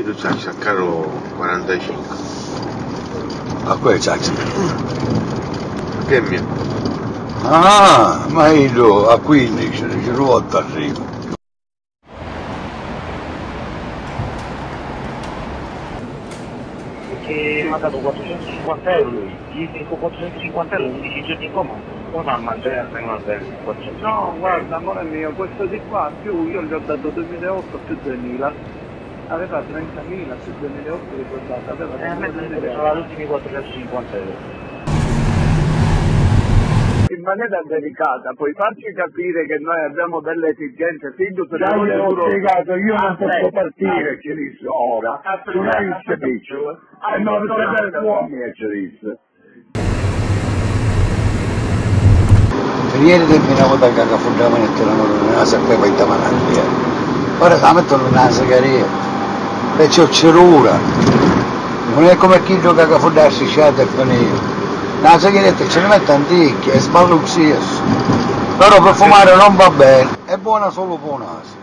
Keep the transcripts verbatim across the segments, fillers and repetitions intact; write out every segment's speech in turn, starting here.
Io tu c'hai il carro quarantacinque. Ma quello c'è. Che è mio? Ah, ma io a quindici, ci ruota arrivo. Perché mi ha dato quattrocentocinquanta euro lui, gli dico quattrocentocinquanta euro, undici giorni in coma, come fa a mangiare a prendere quattrocentocinquanta? No, guarda, amore mio, questo di qua più io gli ho dato duemilaotto più duemila, aveva trentamila più duemilaotto ricordate, aveva E a me mi sono gli ultimi quattrocentocinquanta euro. in maniera delicata, puoi farci capire che noi abbiamo delle esigenze, figlio se Già io ho spiegato, io non Aspetta, posso partire, ci disse ora, non hai il servizio, e non vedere uomini ci disse. Ieri terminavo da cagafonda la mettono nella sacca poi da managlia. Ora la mettono nella saccaria. E c'ho cerura. Non è come chi gioca cagafonda a scisciata e finito. La sacchieretta ce ne mette antichi e sballuxias. Però per fumare non va bene. È buona solo per un naso.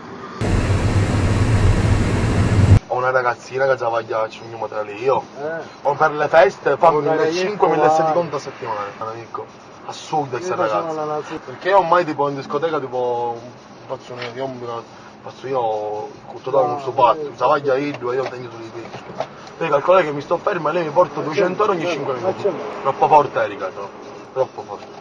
Ho una ragazzina che travaglia a Cigno Motrale io. Eh. O per le feste fa cinquemila di conto a settimana, amico. Assurdo questa ragazza. Perché io ormai tipo in discoteca tipo faccio un io faccio io totale non so batto, travaglia io due, io tengo solo i pesci. Devi calcolare che mi sto fermo e lei mi porta duecento euro ogni cinque minuti. Troppo forte Erika, troppo forte.